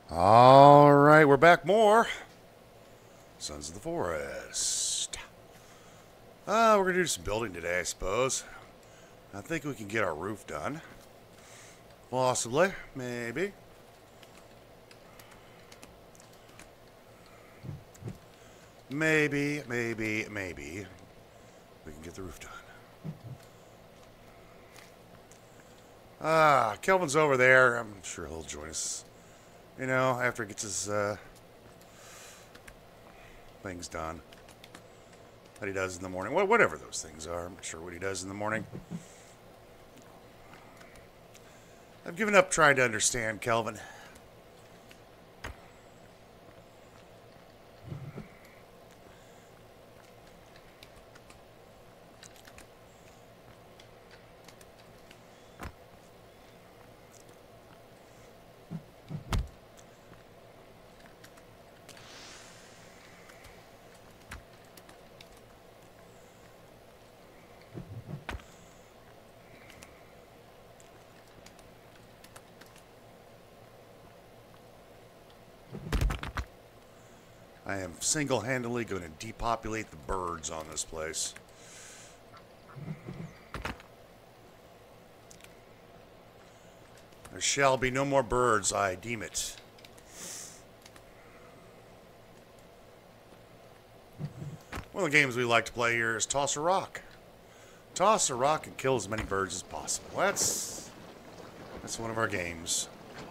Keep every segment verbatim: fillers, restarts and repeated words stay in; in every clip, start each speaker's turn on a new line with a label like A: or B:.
A: All right, we're back more. Sons of the Forest. Uh, we're going to do some building today, I suppose. I think we can get our roof done. Possibly. Maybe. Maybe, maybe, maybe. We can get the roof done. Ah, Kelvin's over there. I'm sure he'll join us. You know, after he gets his uh, things done. That he does in the morning. Well, whatever those things are. I'm not sure what he does in the morning. I've given up trying to understand Kelvin. I am single-handedly going to depopulate the birds on this place. There shall be no more birds, I deem it. One of the games we like to play here is Toss a Rock. Toss a rock and kill as many birds as possible. That's, that's one of our games.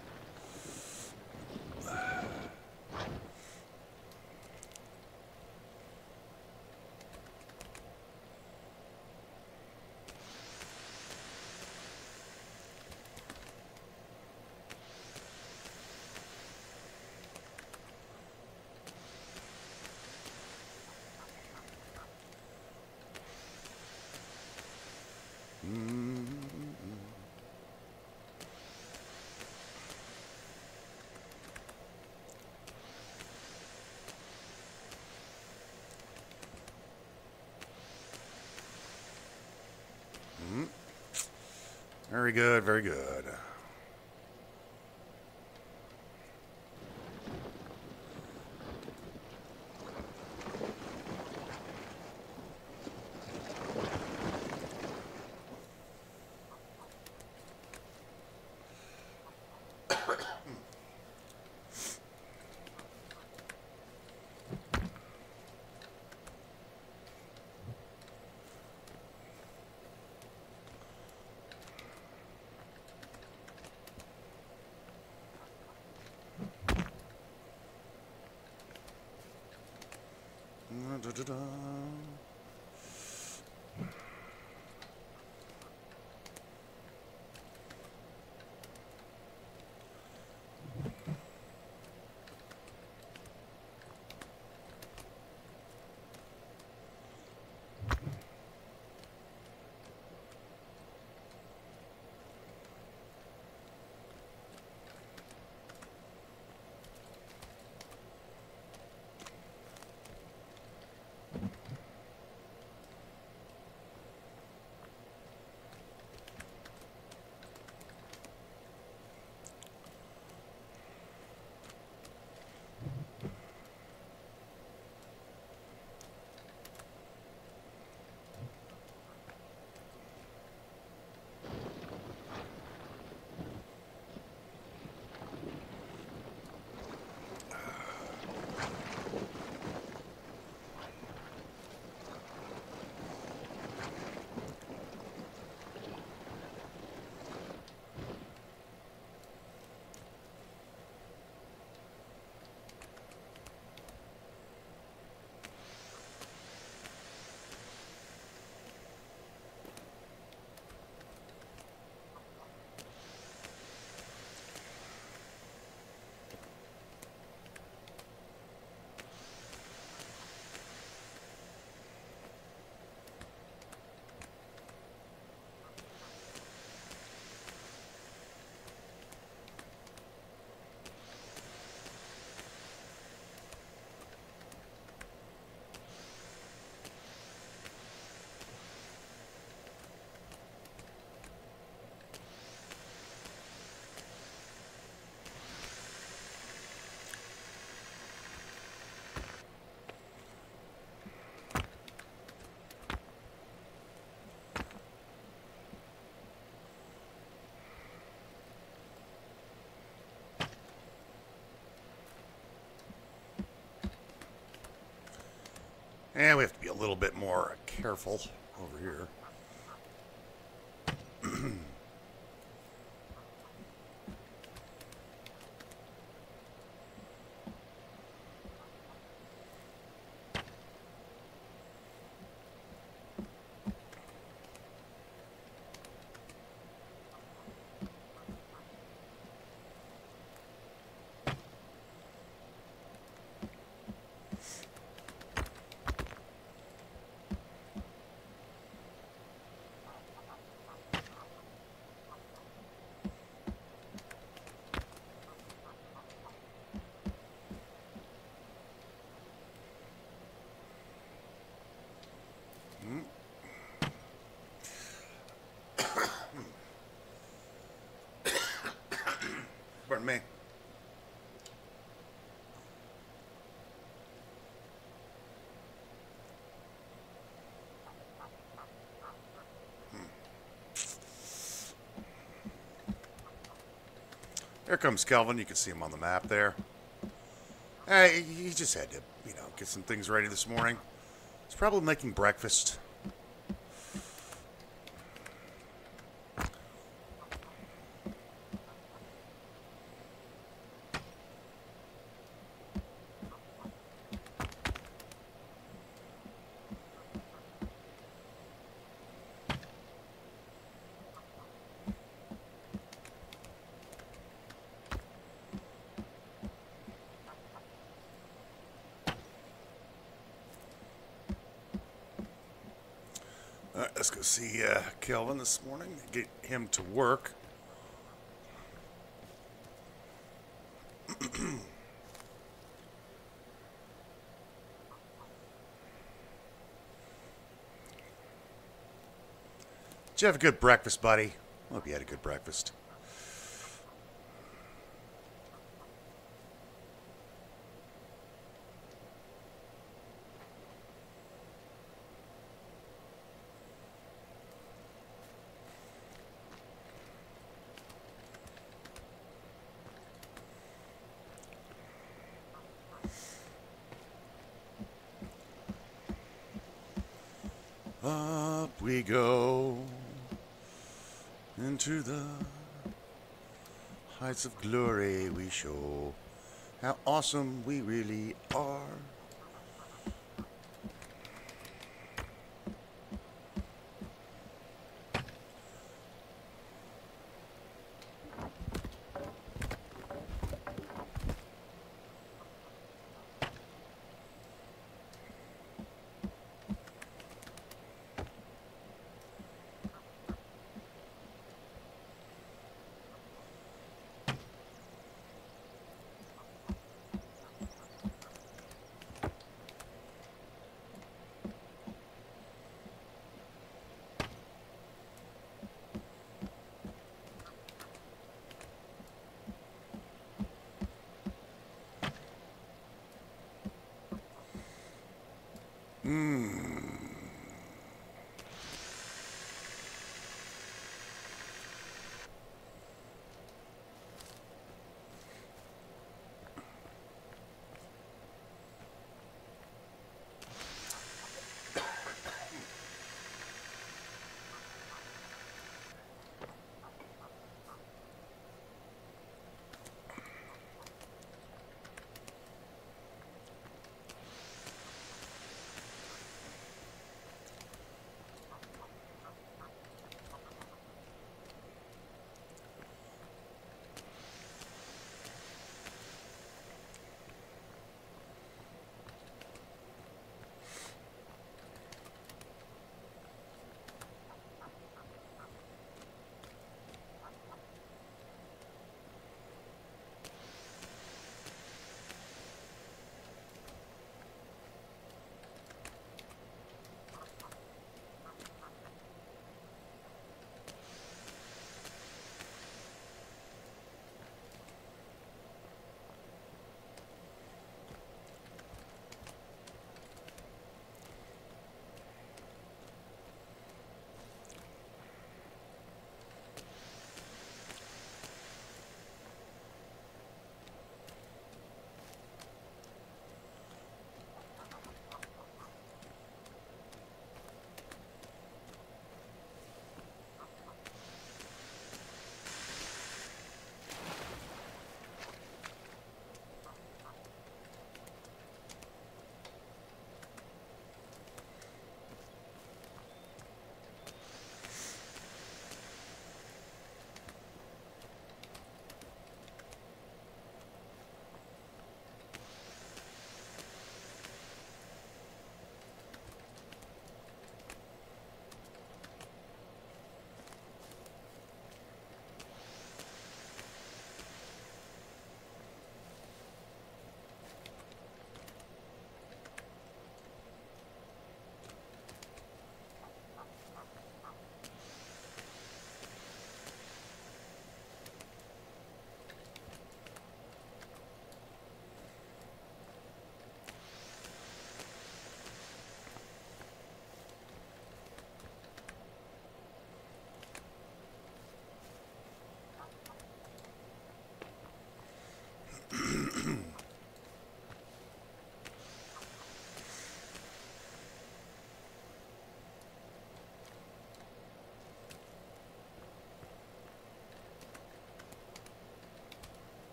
A: Very good, very good. Da, da, da. And we have to be a little bit more careful over here. Pardon me. Here comes Kelvin. You can see him on the map there. Hey, he just had to, you know, get some things ready this morning. He's probably making breakfast. All right, let's go see uh, Kelvin this morning. Get him to work. Did you have a good breakfast, buddy? Hope you had a good breakfast. Up we go into the heights of glory. We show how awesome we really are. Hmm.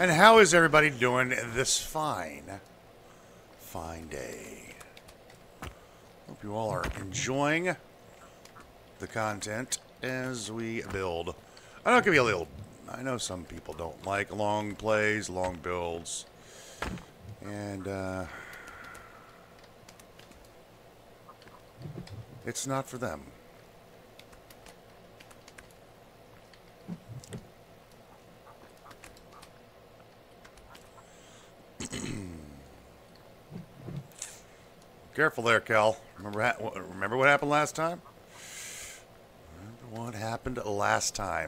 A: And how is everybody doing this fine, fine day? Hope you all are enjoying the content as we build. I know it can be a little... I know some people don't like long plays, long builds. And, uh... it's not for them. Careful there, Cal. Remember, ha remember what happened last time? Remember what happened last time?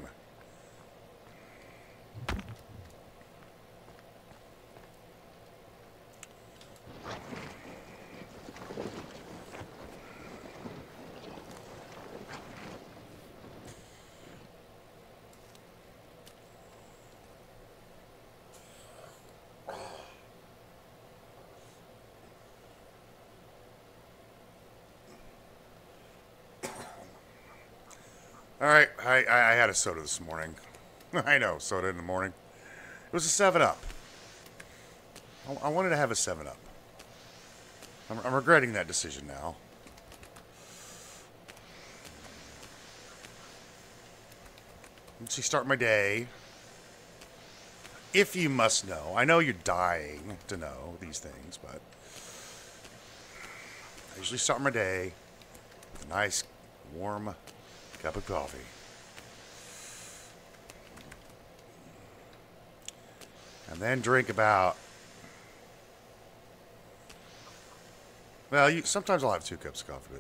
A: All right, I, I had a soda this morning. I know, soda in the morning. It was a seven up. I, I wanted to have a seven up. I'm, I'm regretting that decision now. Let's see, start my day. If you must know. I know you're dying to know these things, but I usually start my day with a nice, warm cup of coffee. And then drink about... Well, you, sometimes I'll have two cups of coffee,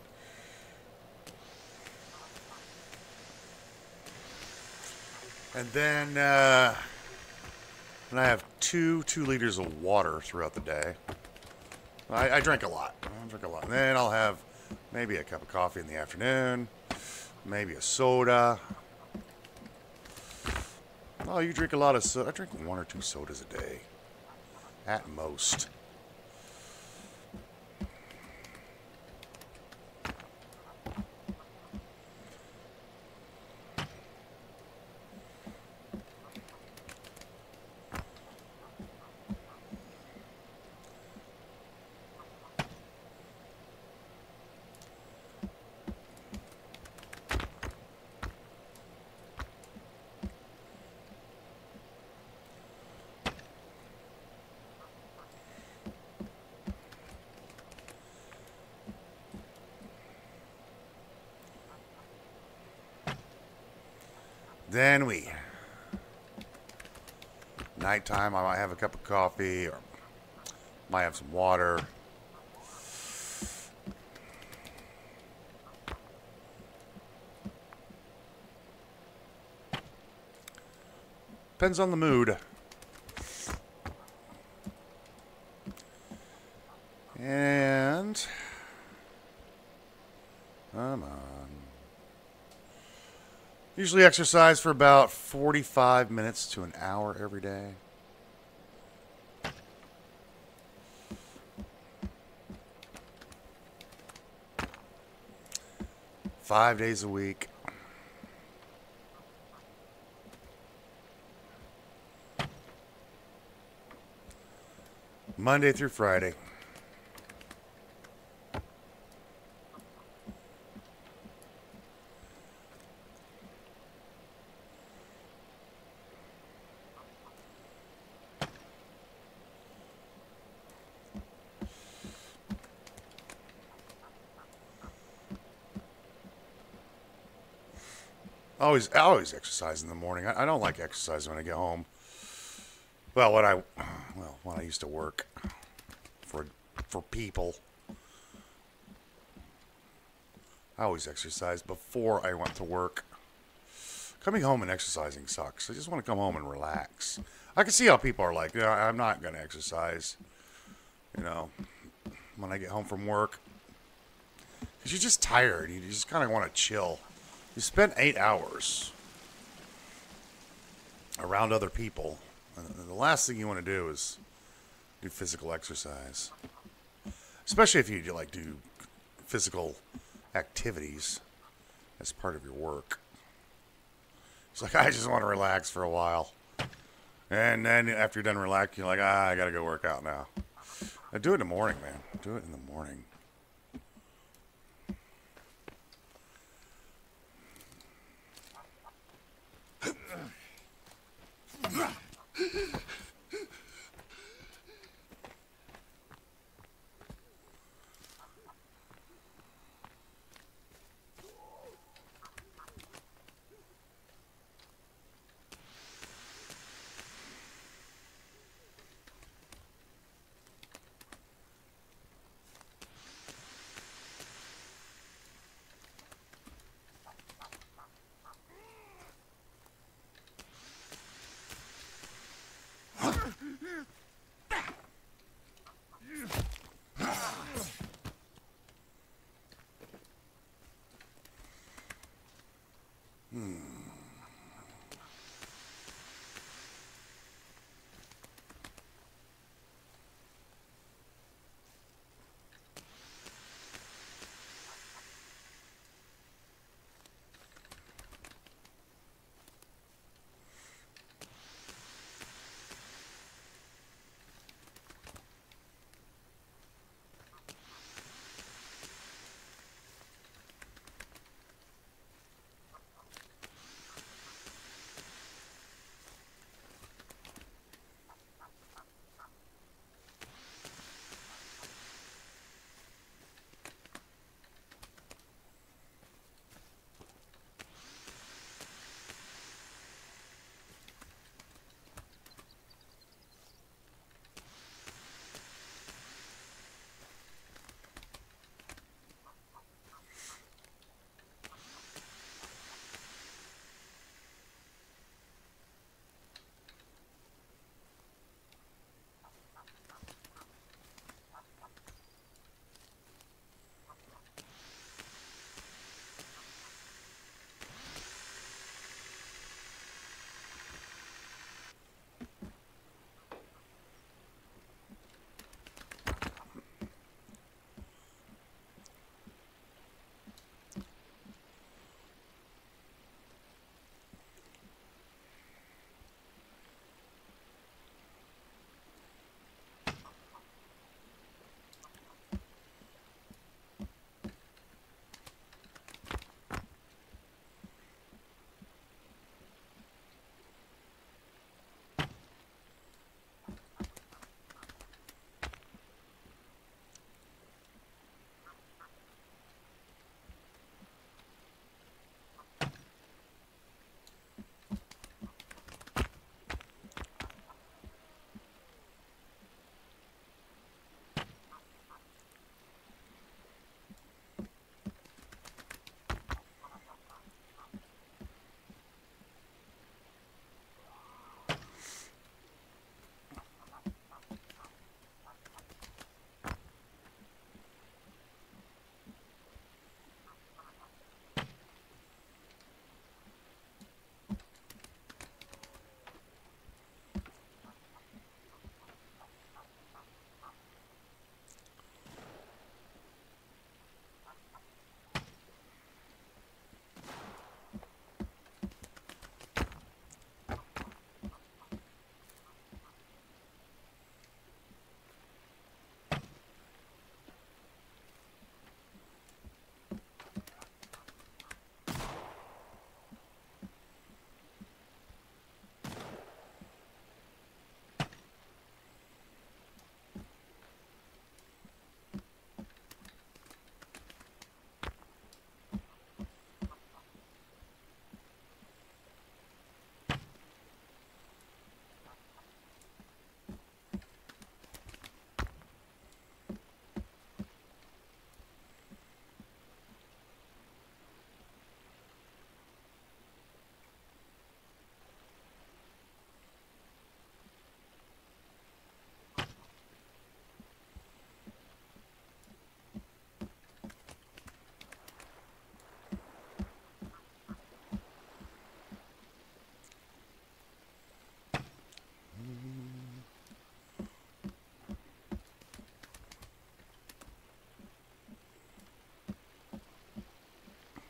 A: but... And then, uh... and I have two, two liters of water throughout the day. I, I drink a lot. I drink a lot. And then I'll have maybe a cup of coffee in the afternoon. Maybe a soda. Oh, you drink a lot of soda. I drink one or two sodas a day. At most. Then we, nighttime, I might have a cup of coffee or might have some water. Depends on the mood. And, come on. Usually exercise for about forty-five minutes to an hour every day. Five days a week. Monday through Friday. Always, I always exercise in the morning. I, I don't like exercising when I get home. Well, when I, well, when I used to work for, for people, I always exercised before I went to work. Coming home and exercising sucks. I just want to come home and relax. I can see how people are like, yeah, I'm not going to exercise, you know, when I get home from work. Because you're just tired. You just kind of want to chill. You spend eight hours around other people. And the last thing you want to do is do physical exercise. Especially if you do, like, do physical activities as part of your work. It's like, I just want to relax for a while. And then after you're done relaxing, you're like, ah, I gotta go work out now. I do it in the morning, man. Do it in the morning.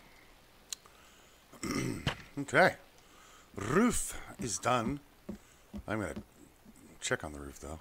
A: Okay. Roof is done. I'm going to check on the roof, though.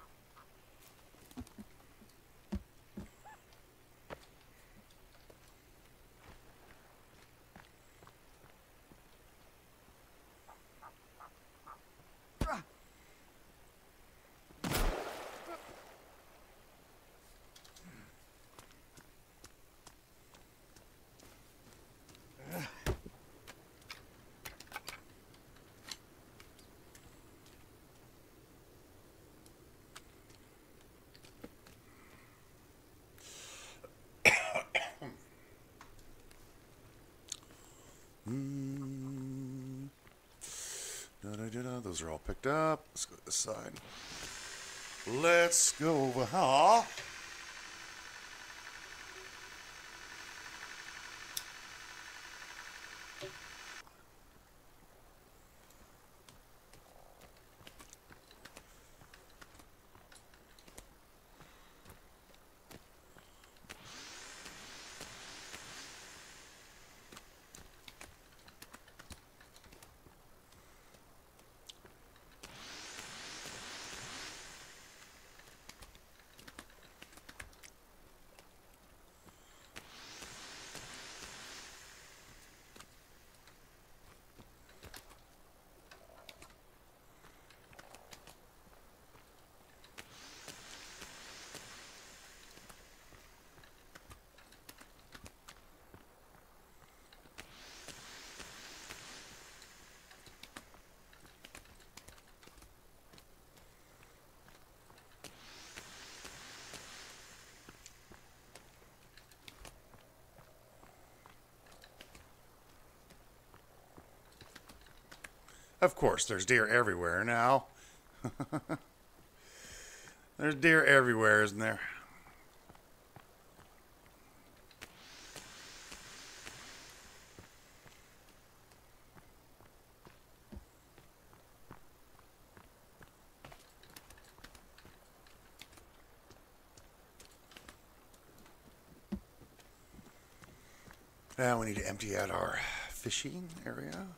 A: Mm. Da, da, da, da. Those are all picked up. Let's go to this side. Let's go over here. Of course, there's deer everywhere now. There's deer everywhere, isn't there? Now we need to empty out our fishing area.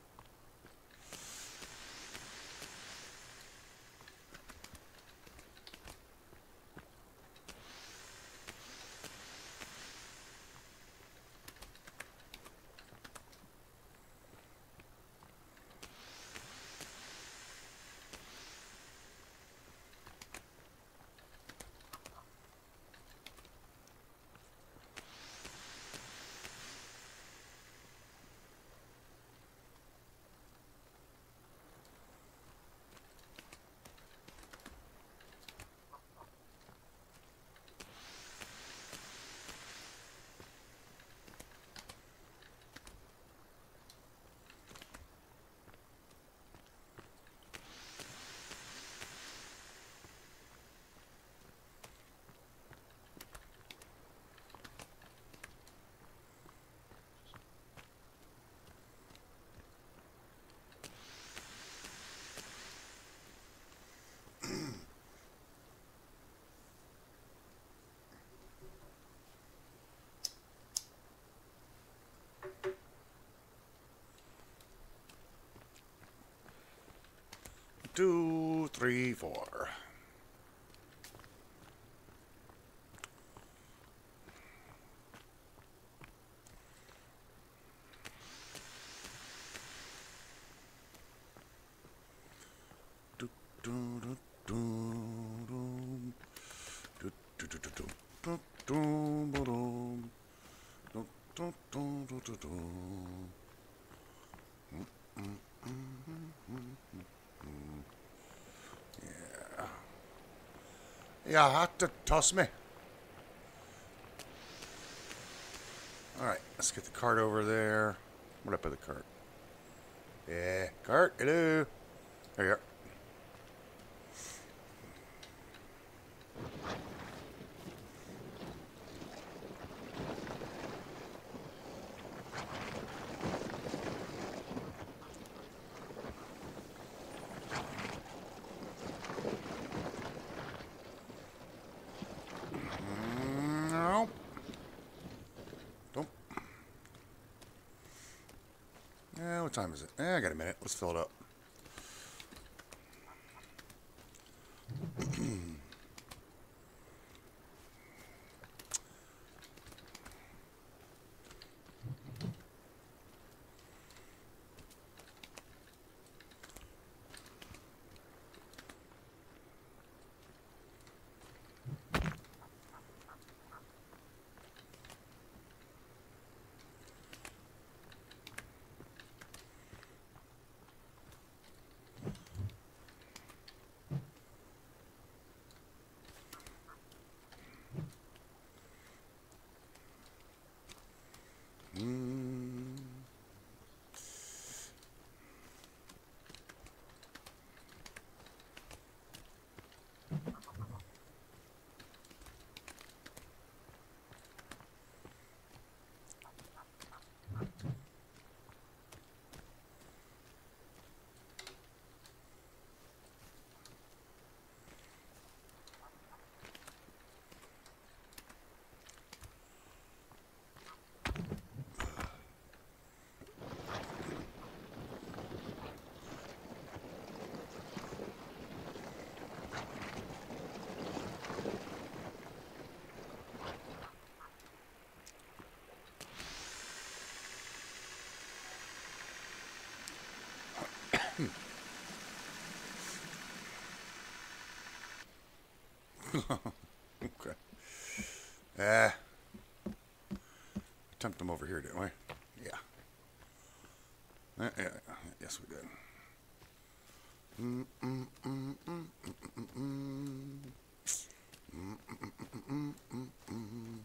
A: Two, three, four. Do, do, do, do, do. Do, do, do, do, do. Do, do, do, do. Do, do, do, do, do, do. Mm, mm, mm, mm, mm, mm. Yeah. Yeah, have to toss me. Alright, let's get the cart over there. What up with the cart? Yeah, cart, hello. There you are. No. Don't. Yeah, what time is it? Eh, I got a minute. Let's fill it up. Mm. Okay. Ah, dumped them over here, didn't we? Yeah. Uh, yeah. Yes, we did. Mm, mm, mm, mm, mm, mm, mm. Mm, mm, mm, mm, mm, mm.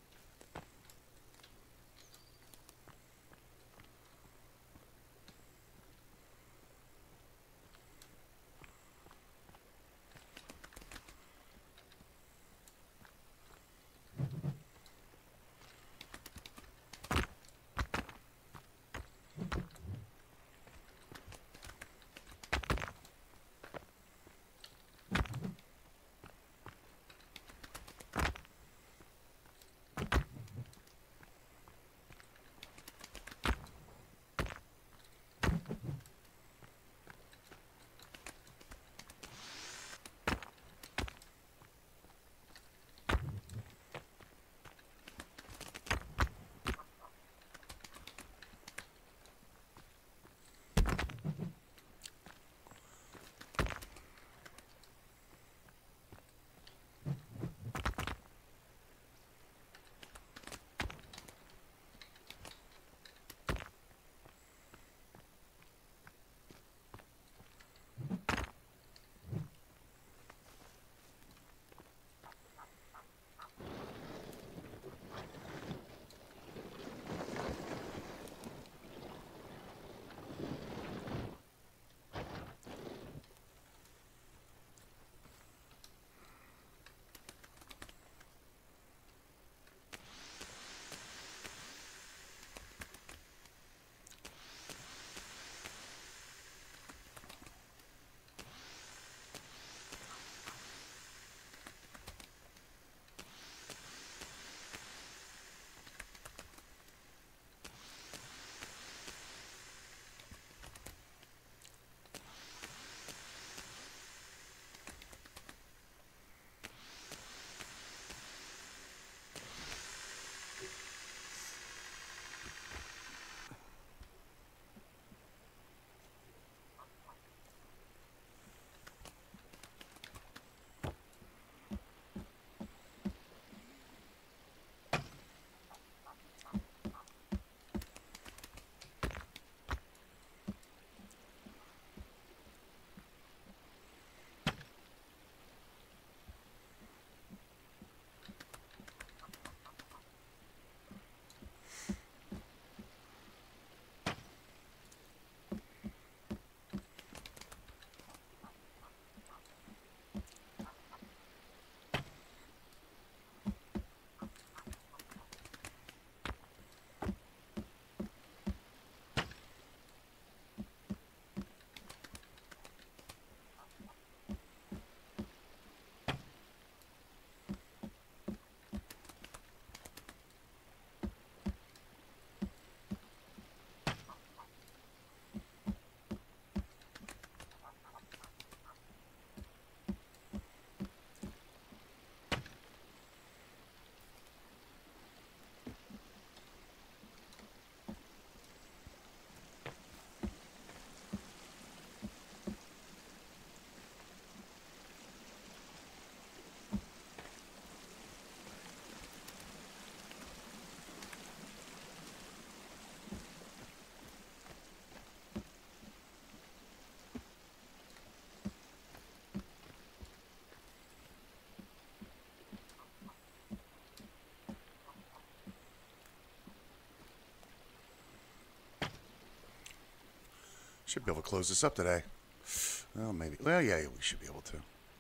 A: Should be able to close this up today. Well, maybe. Well, yeah, we should be able to.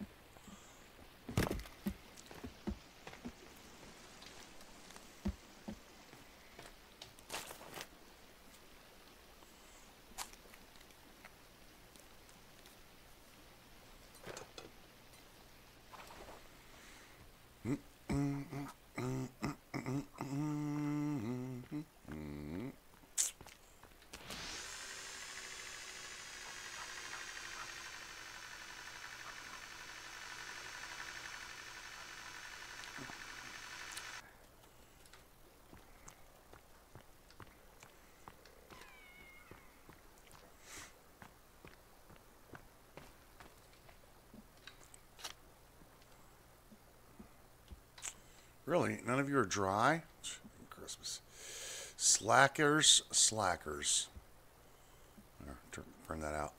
A: Really? None of you are dry? Christmas. Slackers, slackers. There, turn that out.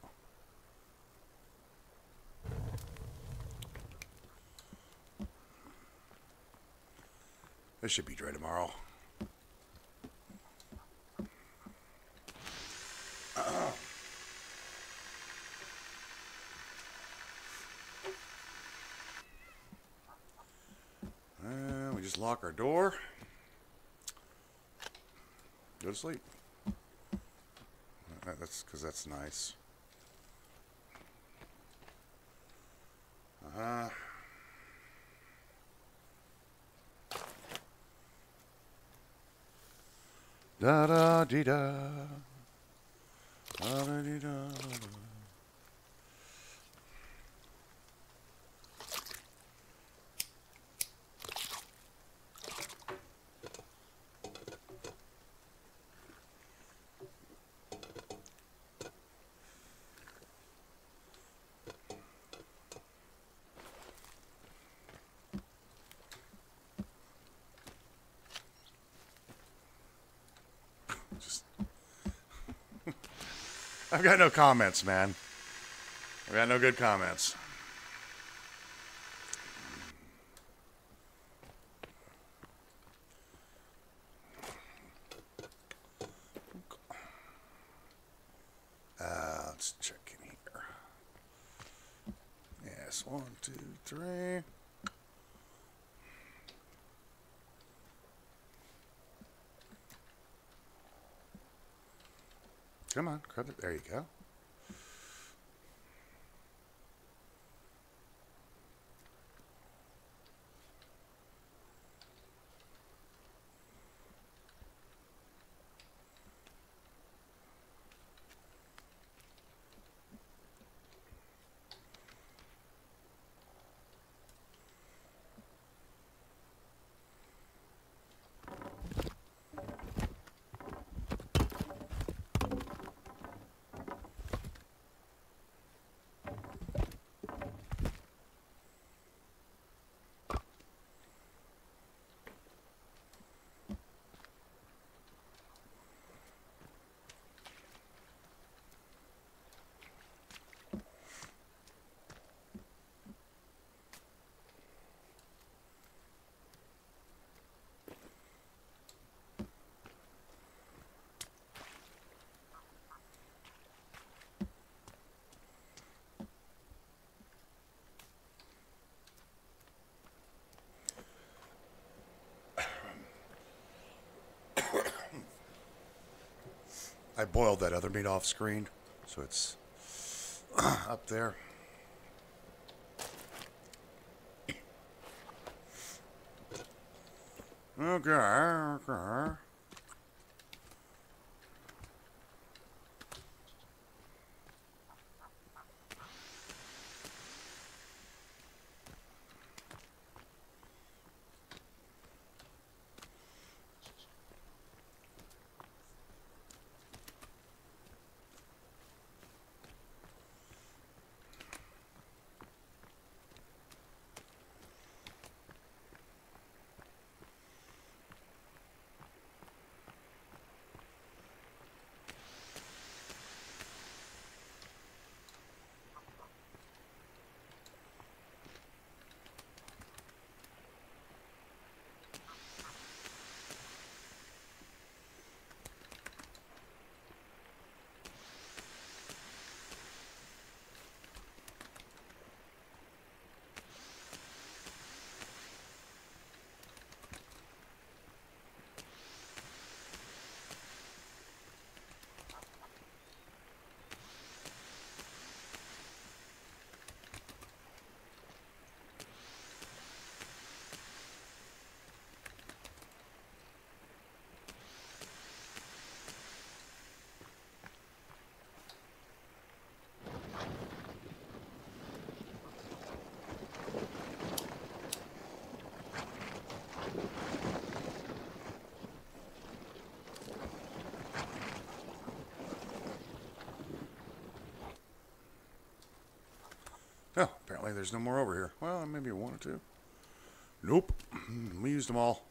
A: This should be dry tomorrow. And we just lock our door. Go to sleep. That's because that's nice. Uh-huh. Da da dee da. Da da dee da. Just I've got no comments, man. I've got no good comments. Uh, let's check in here. Yes, one, two, three. Come on, grab it. There you go. I boiled that other meat off screen, so it's up there. Okay, okay. Apparently there's no more over here. Well, maybe one or two. Nope. We used them all.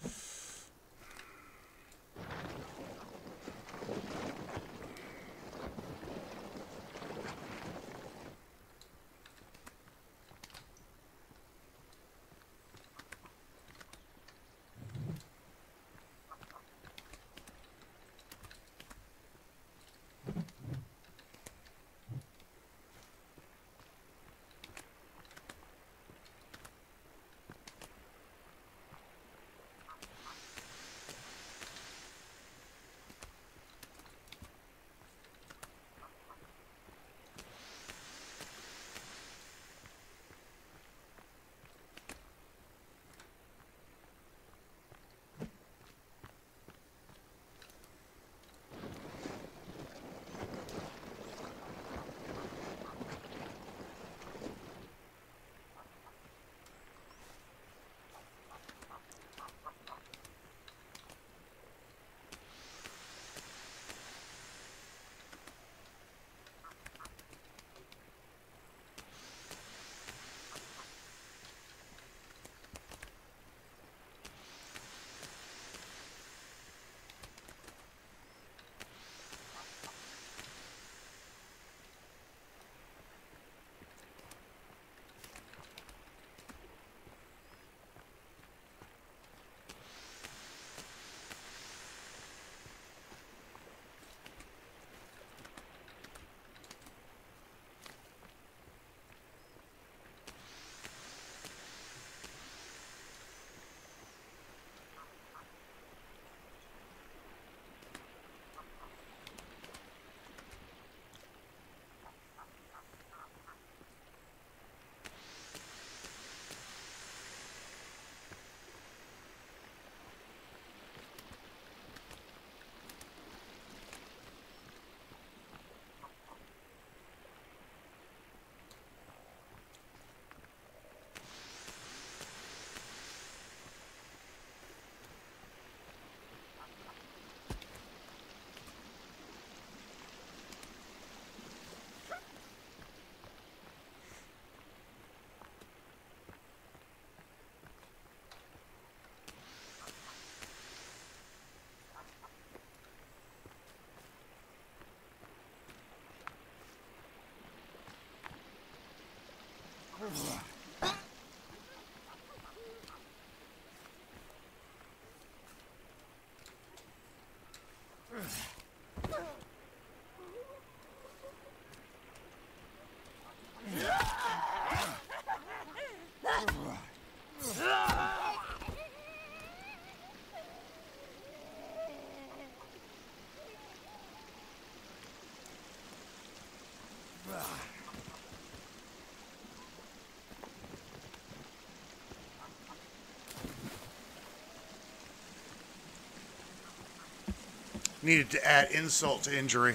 A: Needed to add insult to injury.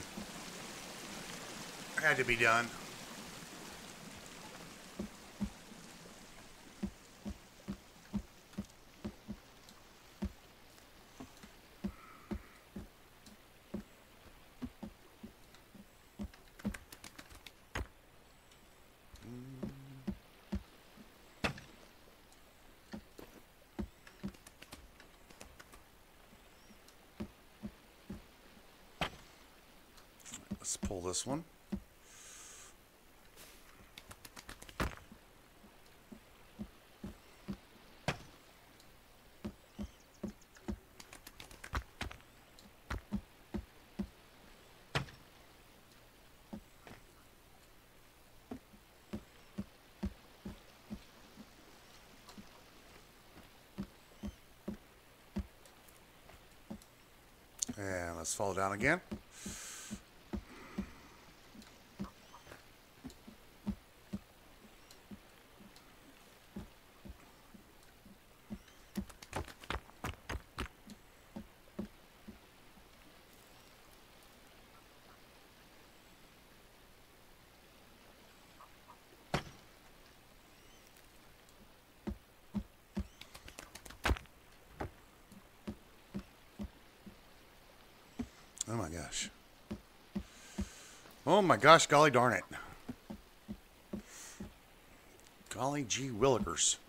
A: Had to be done. Let's pull this one. And let's fall down again. Oh my gosh. Oh my gosh, golly darn it. Golly gee willikers.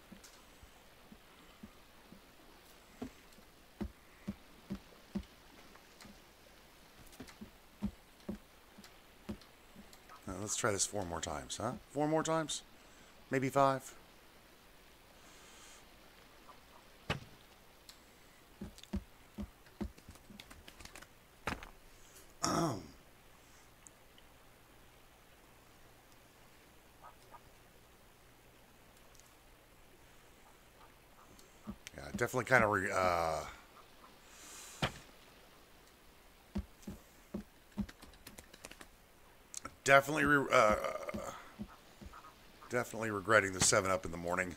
A: Now, let's try this four more times, huh? Four more times? Maybe five? Yeah, definitely kind of re, uh, definitely re, uh, definitely regretting the seven up in the morning.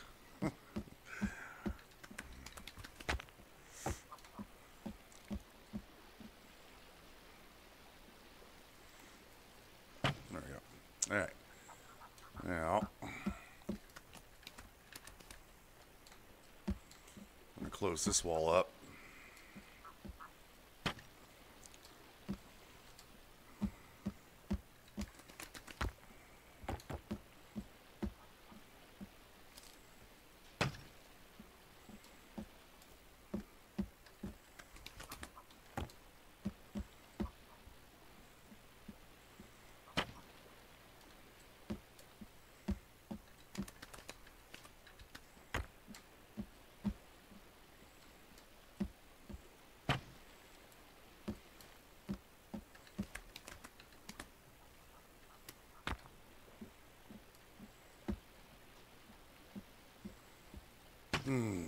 A: There we go. All right. Now, I'm gonna close this wall up. Hmm.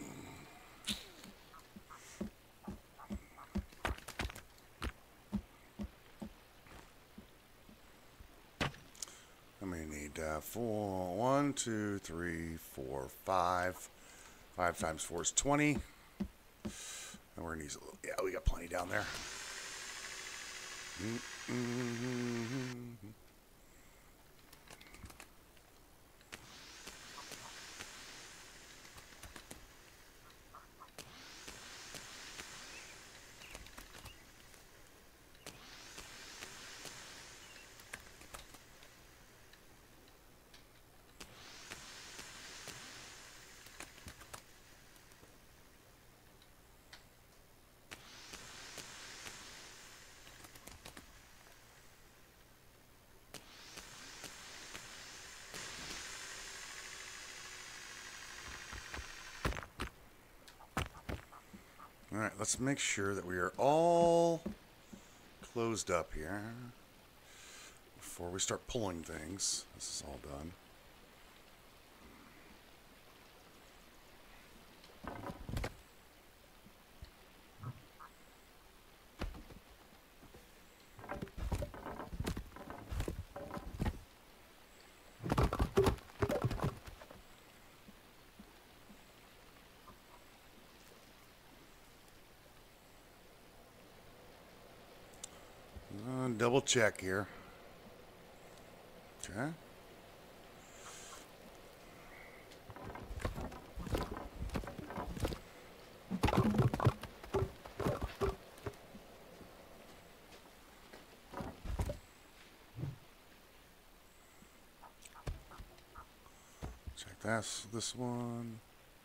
A: I may need uh, four, one, two, three, four, five. Five times four is twenty. And we're gonna use a little. Yeah, we got plenty down there. Mm-hmm. All right, let's make sure that we are all closed up here before we start pulling things. This is all done. Uh, double check here. Okay. Check this, this one.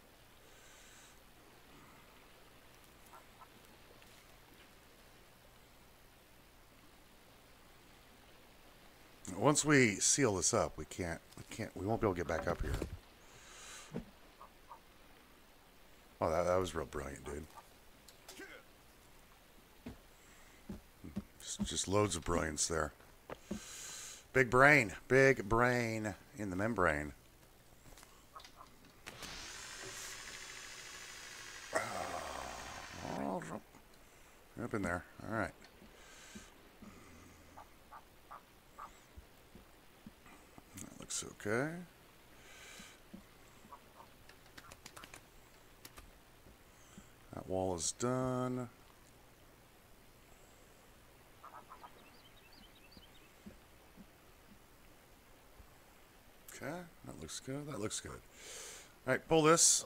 A: Once we seal this up, we can't, we can't, we won't be able to get back up here. Oh, that, that was real brilliant, dude. Just, just loads of brilliance there. Big brain, big brain in the membrane. Oh, up in there. All right. That looks okay. That wall is done. Okay, that looks good. That looks good. All right, pull this.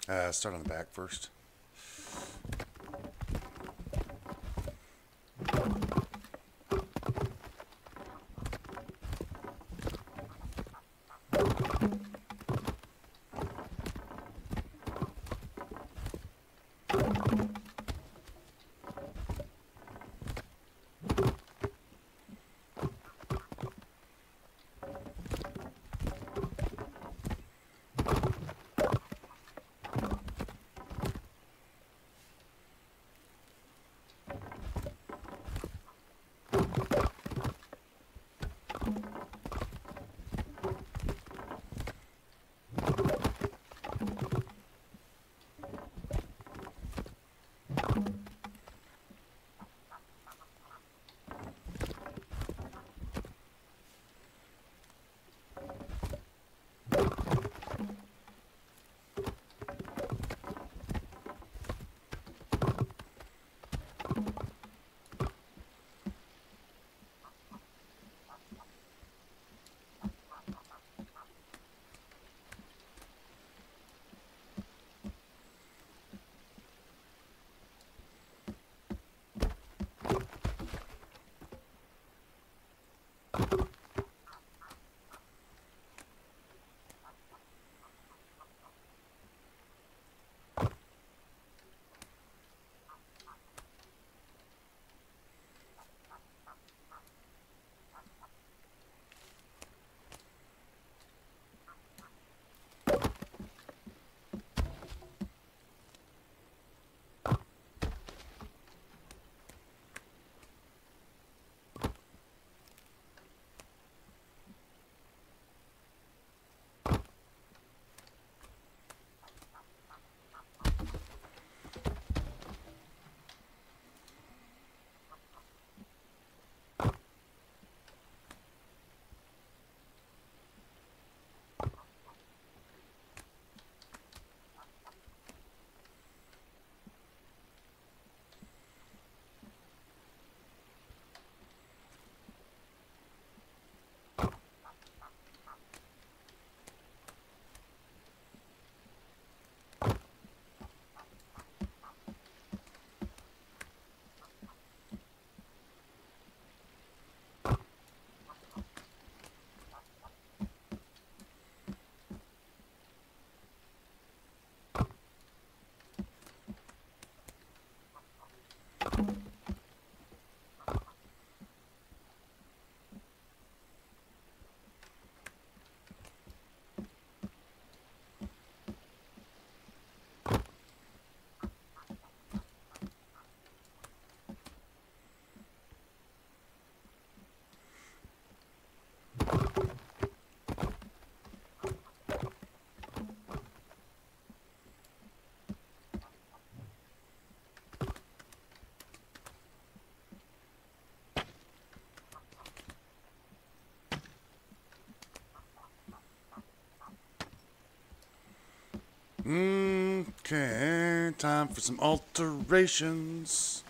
A: Uh, start on the back first. Okay, time for some alterations.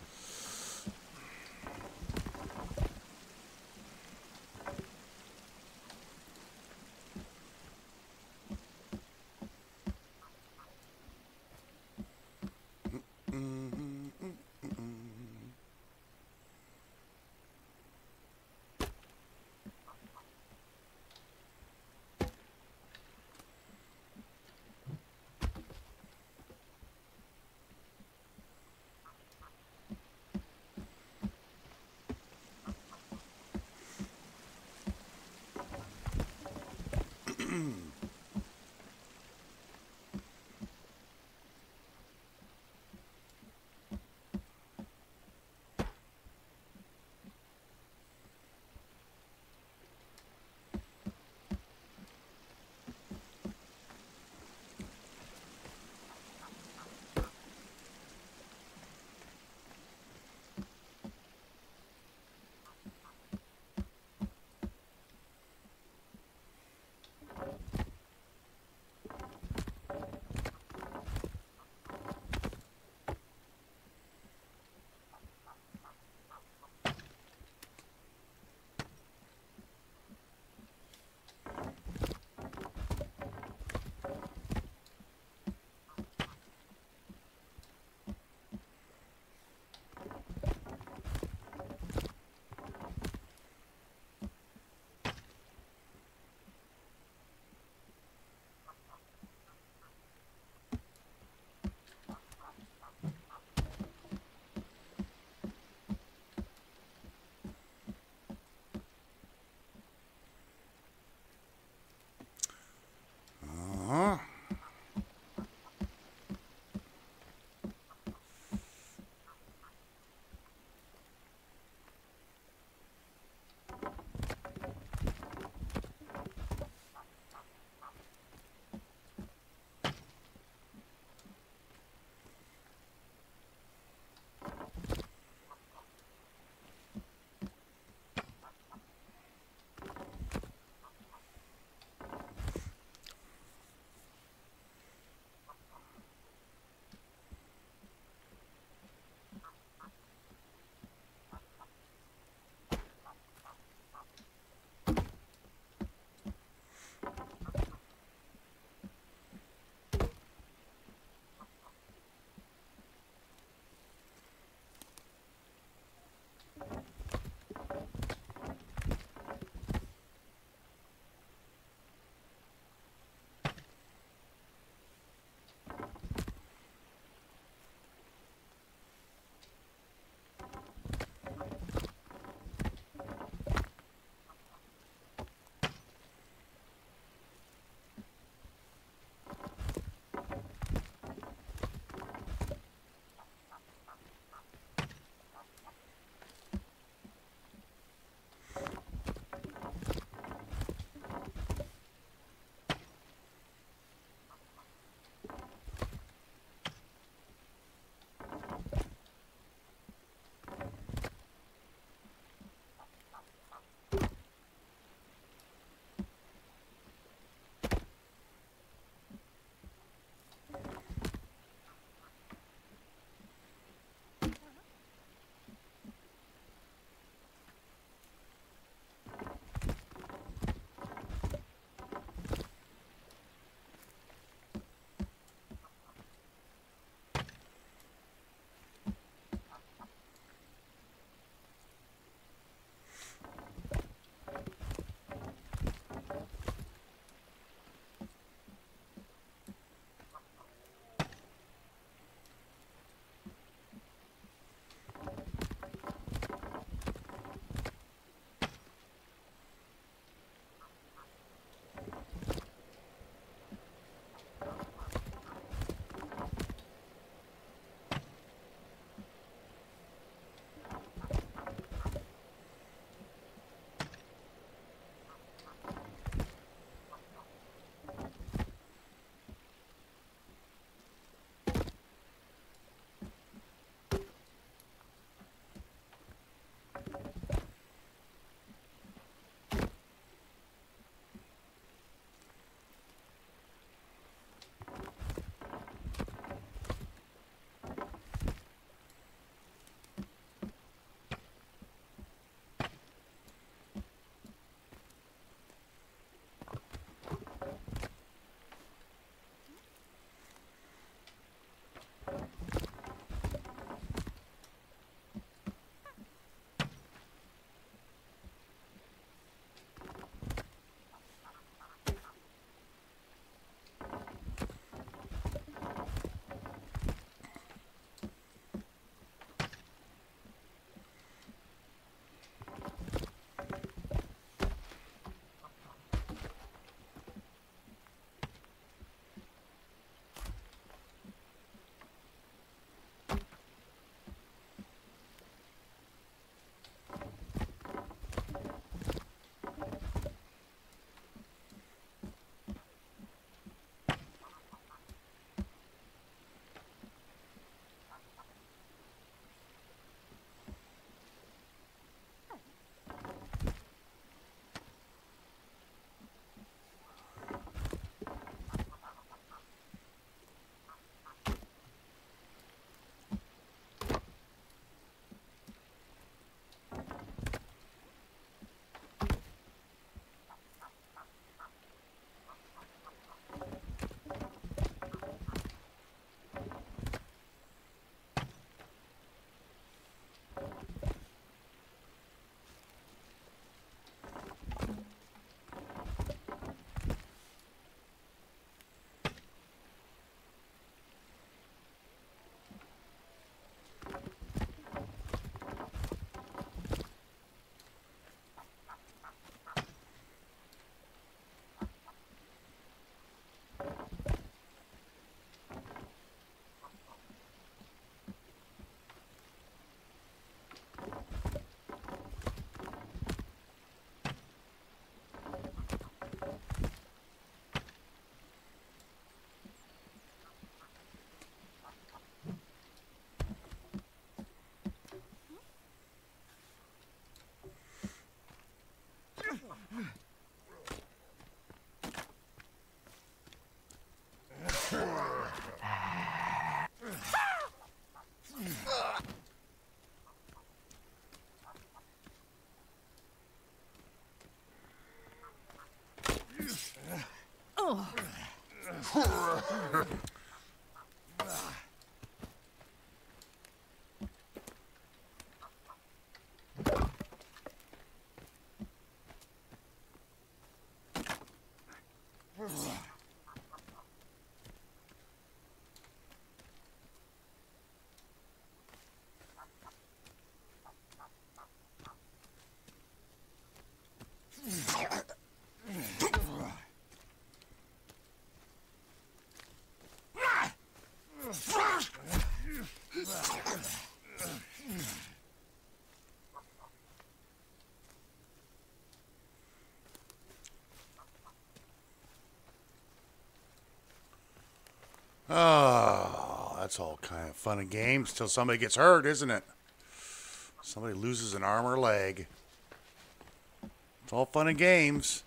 A: Oh, that's all kind of fun and games till somebody gets hurt, isn't it? Somebody loses an arm or leg. It's all fun and games.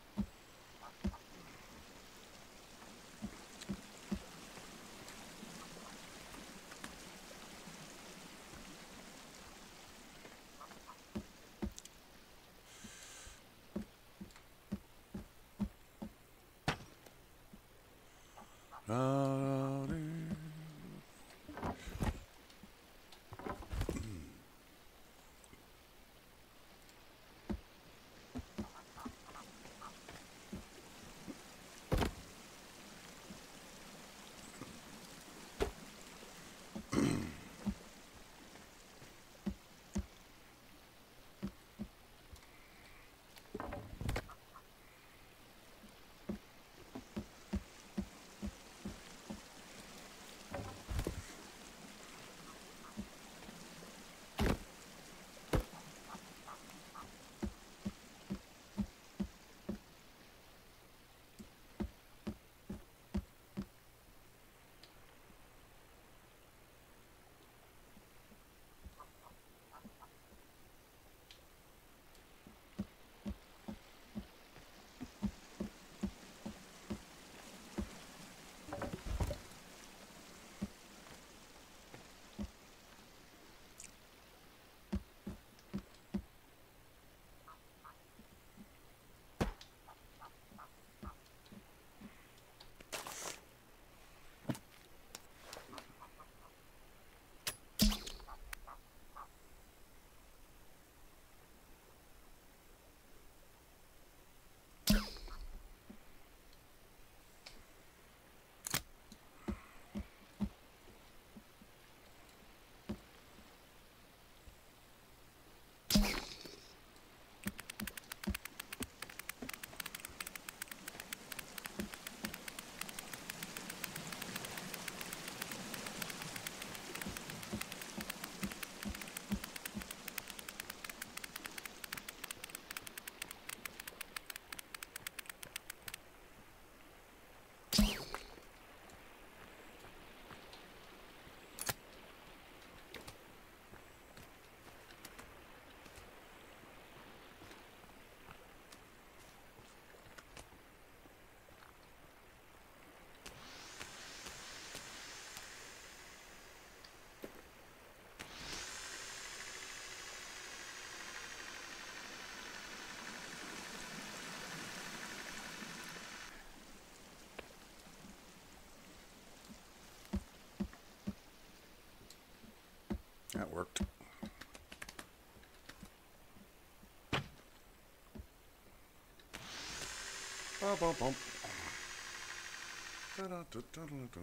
A: Uh, that worked. Bum, bum, bum. Da-da-da-da-da-da.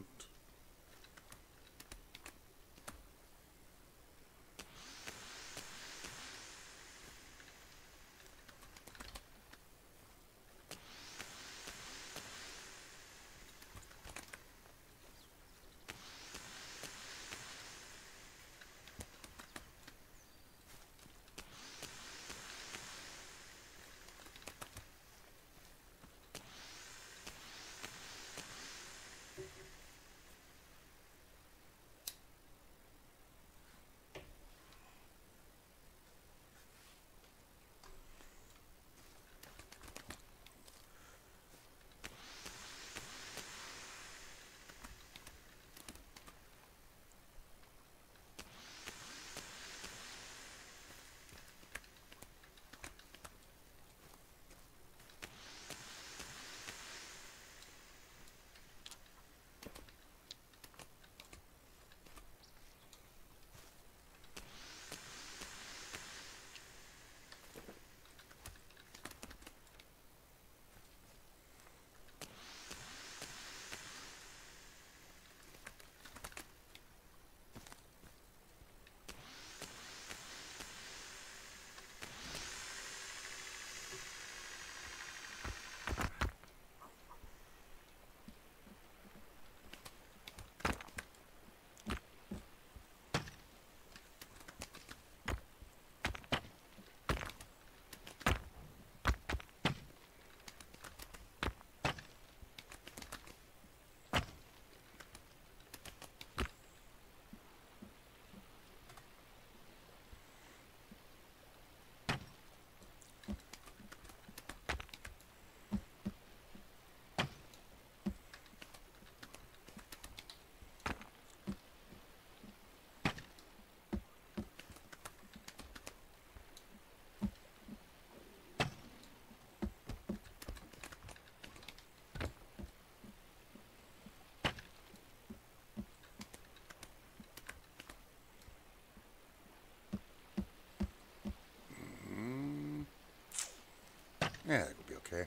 A: Yeah, it'll be okay.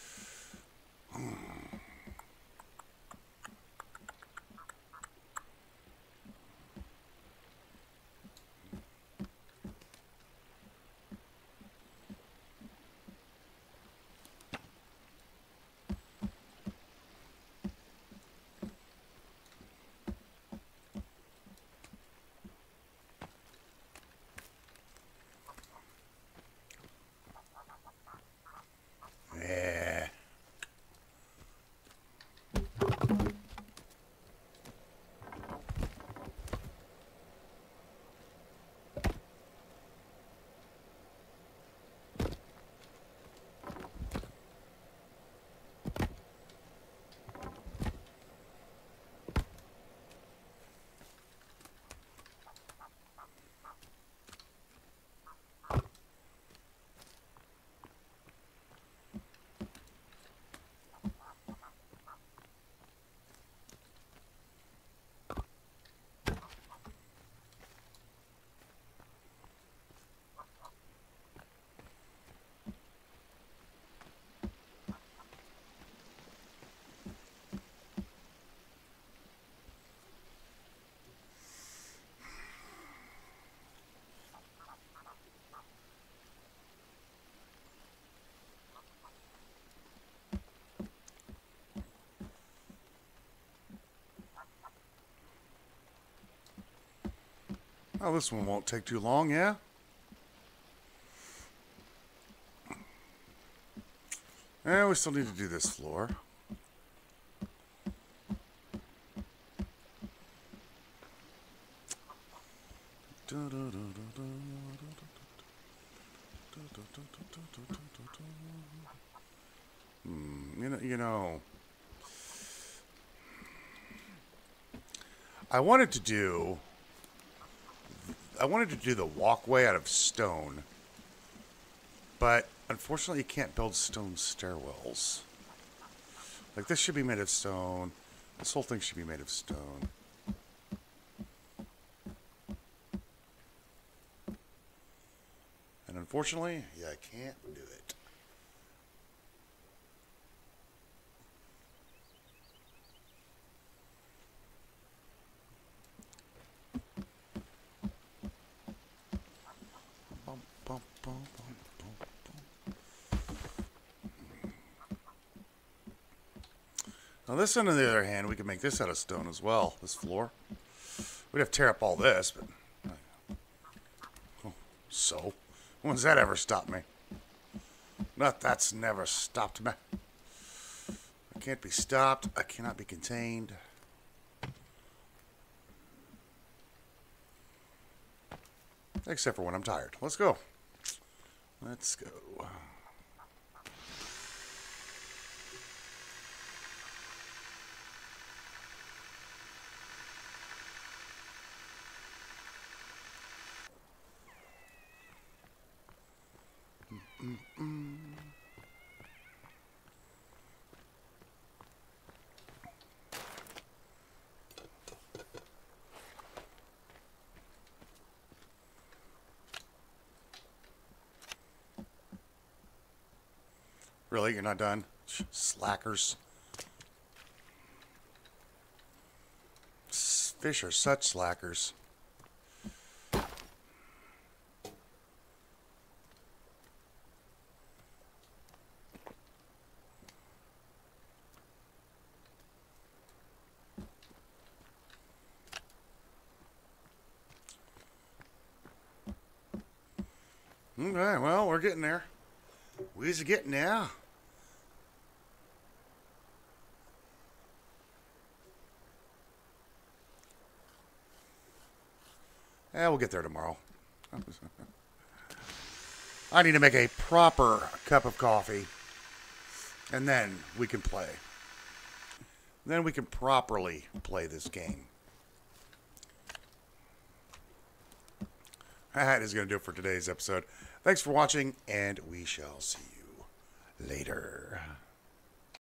A: Yeah. Oh, this one won't take too long, yeah? Eh, we still need to do this floor. Hmm, you know, you know, I wanted to do, I wanted to do the walkway out of stone, but unfortunately you can't build stone stairwells. Like this should be made of stone. This whole thing should be made of stone. And unfortunately, yeah, I can't do it. Bum, bum, bum, bum, bum, bum. Now this one, on the other hand, we can make this out of stone as well, this floor. We'd have to tear up all this, but... Oh, so? When's that ever stopped me? Not that's never stopped me. I can't be stopped. I cannot be contained. Except for when I'm tired. Let's go. Let's go. Mm-mm. Really? You're not done? Slackers. Fish are such slackers. Okay, well, we're getting there. We's getting there. Yeah, we'll get there tomorrow. I need to make a proper cup of coffee. And then we can play. Then we can properly play this game. That is going to do it for today's episode. Thanks for watching, and we shall see you later.